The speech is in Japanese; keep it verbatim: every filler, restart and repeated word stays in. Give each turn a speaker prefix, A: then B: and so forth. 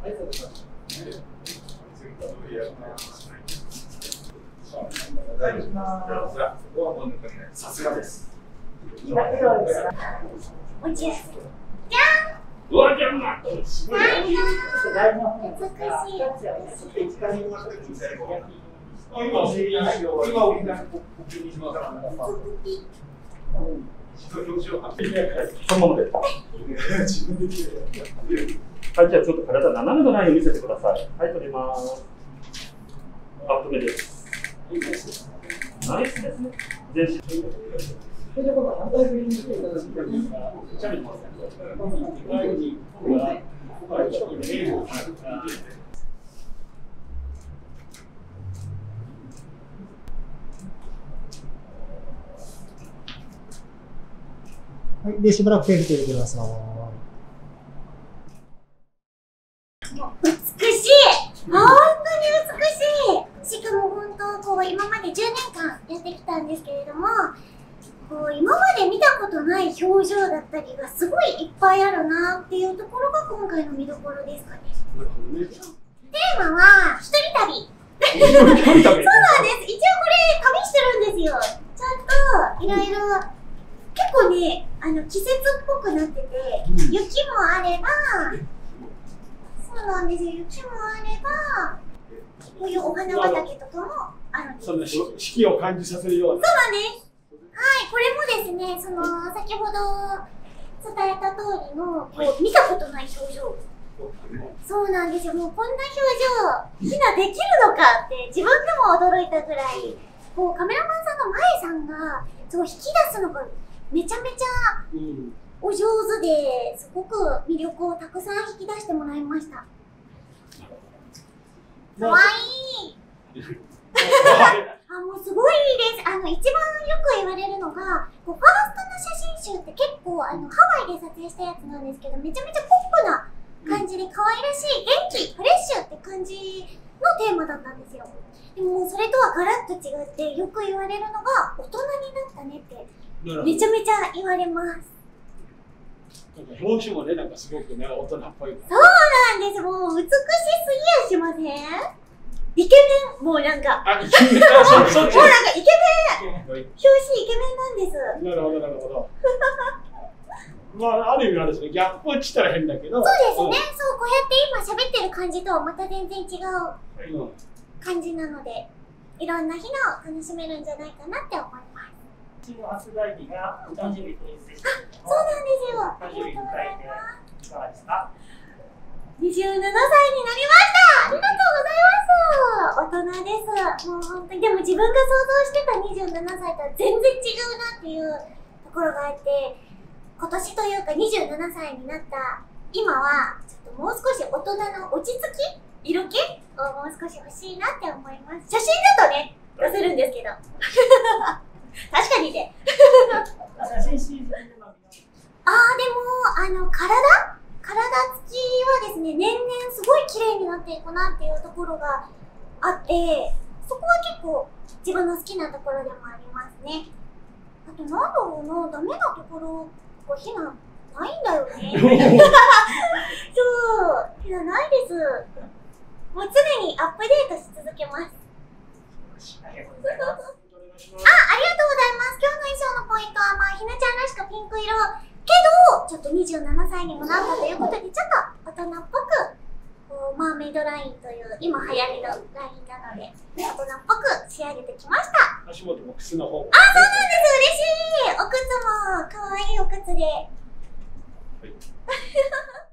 A: さすがです。
B: おじゃ。じゃん。
A: うわ、じゃんな。すごい。
B: 美しい。
A: 今、今、そのままで。はい、じゃあちょっと体斜めのラインを見せてください。はい、取ります。アップ目です。ナイスですね。全身。それで今度反対側に見ていただきたいんですが、チャレンジますね。
C: はい、で、しばらく手を振ってください。
B: 美しい。本当に美しい。しかも本当こう今までじゅうねんかんやってきたんですけれども、こう今まで見たことない表情だったりがすごいいっぱいあるなっていうところが今回の見どころですかね。テーマは一人旅。そうなんです。一応これ旅してるんですよ。ちゃんといろいろ結構ね、あの季節っぽくなってて、雪もあれば。そうなんですよ。雪もあれば、こういうお花畑とかもあるんです。
A: その四季を感じさせるような。
B: そうなんです。はい、これもですね、その先ほど伝えた通りのこう見たことない表情。そうなんですよ。もうこんな表情、ひなできるのかって自分でも驚いたぐらい、こうカメラマンさんの前さんがそう引き出すのがめちゃめちゃお上手で、すごく魅力をたくさん引き出してもらいました。かわいい。あ、もうすごいです。あの一番よく言われるのが、こうファーストの写真集って結構あのハワイで撮影したやつなんですけど、めちゃめちゃポップな感じで可愛らしい、元気、フレッシュって感じのテーマだったんですよ。でもそれとはガラッと違ってよく言われるのが、大人になったねってめちゃめちゃ言われます。
A: 表紙もね、なんかすごくね、大人っぽい。
B: そうなんです。もう美しすぎやしません？イケメン、もうなんか、
A: あ、イケメン、もうなん
B: かイケメン、表紙イケメンなんです。
A: なるほど、なるほど。まあ、ある意味あれですね、ギャップって言ったら変だけど。
B: そうですね、うん、そう、こうやって今喋ってる感じとはまた全然違う感じなので、いろんな日のを楽しめるんじゃないかなって思います。
D: 発売日がお誕生日という設定。
B: そうなんですよ。
D: ありがとうございます。いかがですか？
B: にじゅうななさいになりました。ありがとうございます。大人です。もう本当に、でも自分が想像してたにじゅうななさいとは全然違うなっていうところがあって、今年というかにじゅうななさいになった今は、ちょっともう少し大人の落ち着き、色気をもう少し欲しいなって思います。写真だとね、出せるんですけど。確かにね。
D: 写真集での
B: ああ、でも、あの、体体つきはですね、年々すごい綺麗になっていくなっていうところがあって、そこは結構自分の好きなところでもありますね。あと、なんだろうな、ダメなところ、こう、ひな、ないんだよね。そう、ひなないです。もう常にアップデートし続けます。
D: ありがとうございます。
B: あ、ありがとうございます。今日の衣装のポイントは、まあ、ひなちゃんらしくピンク色。けど、ちょっとにじゅうななさいにもなったということで、ちょっと大人っぽく、こうマーメイドラインという今流行りのラインなので、大人っぽく仕上げてきました。
A: 足元も靴の方も。
B: あ、そうなんです。嬉しい。お靴も可愛いお靴で。
A: はい